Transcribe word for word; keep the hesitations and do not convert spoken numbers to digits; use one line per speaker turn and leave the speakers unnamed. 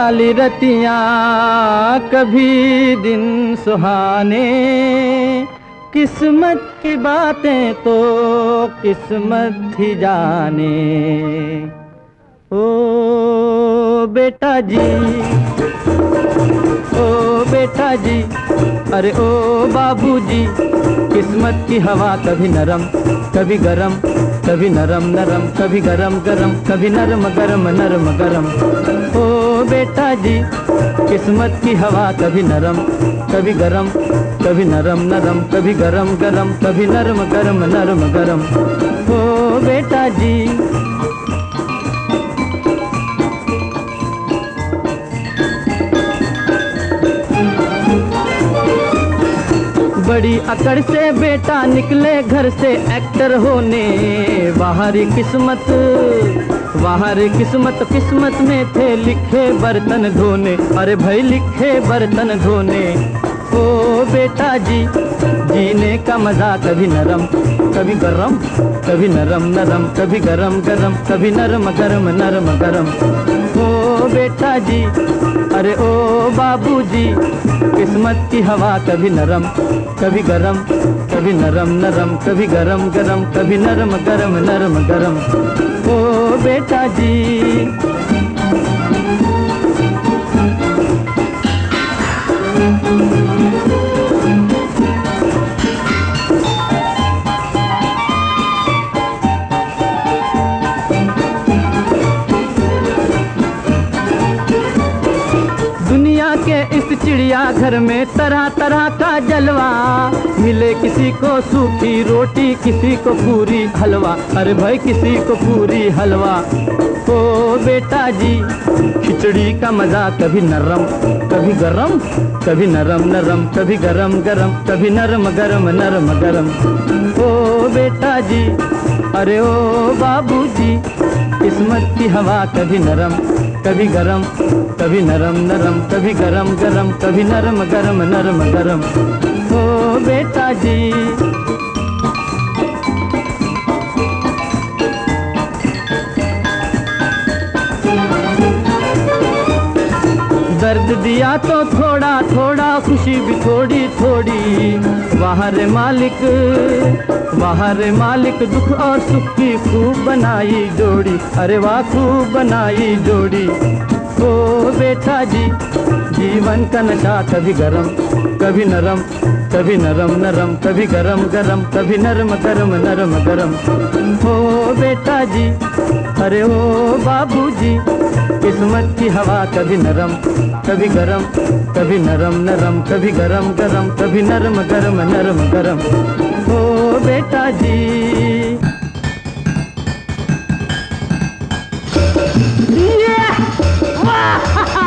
काली रतियां कभी दिन सुहाने, किस्मत की बातें तो किस्मत ही जाने। ओ बेटा जी, ओ बेटा जी, अरे ओ बाबूजी, किस्मत की हवा कभी नरम कभी गरम, कभी नरम नरम कभी गरम गरम, कभी नरम गरम नरम गरम। ओ बेटा जी, किस्मत की हवा कभी नरम कभी गरम, कभी नरम नरम कभी गरम गरम, कभी नरम गरम नरम गरम। ओ बेटा जी। बड़ी अकड़ से बेटा निकले घर से एक्टर होने, बाहरी किस्मत बाहरी किस्मत किस्मत में थे लिखे बर्तन धोने, अरे भाई लिखे बर्तन धोने। ओ बेटा जी, जीने का मजा कभी नरम कभी गरम, कभी नरम नरम कभी गरम गरम, कभी नरम गरम नरम गरम। ओ बेटा जी, अरे ओ बाबूजी, किस्मत की हवा कभी नरम कभी गरम, कभी नरम नरम कभी गरम गरम, कभी नरम गरम नरम गरम। ओ बेटा जी। दुनिया के इस चिड़िया घर में तरह तरह का जलवा, मिले किसी को सूखी रोटी किसी को पूरी हलवा, अरे भाई किसी को पूरी हलवा। ओ बेटा जी, खिचड़ी का मजा कभी नरम कभी गरम, कभी नरम नरम कभी गरम गरम, कभी नरम गरम नरम गरम। ओ बेटा जी, अरे ओ बाबूजी, किस्मत की हवा कभी नरम कभी गरम, कभी नरम नरम कभी गरम गरम, कभी नरम गरम नरम गरम। ओ बेटा जी। दर्द दिया तो थोड़ा थोड़ा, खुशी भी थोड़ी थोड़ी, वाह रे मालिक वाह रे मालिक, दुख और सुख की खूब बनाई जोड़ी, अरे वाह खूब बनाई जोड़ी। ओ बेटा जी, जीवन का नशा कभी गरम कभी नरम, कभी नरम नरम कभी गरम गरम, कभी नरम गरम नरम गरम। ओ बेटा जी, अरे ओ बाबूजी, किस्मत की हवा कभी नरम कभी गरम, कभी नरम नरम कभी गरम गरम, कभी नरम गरम नरम गरम। ओ बेटा जी। Yeah!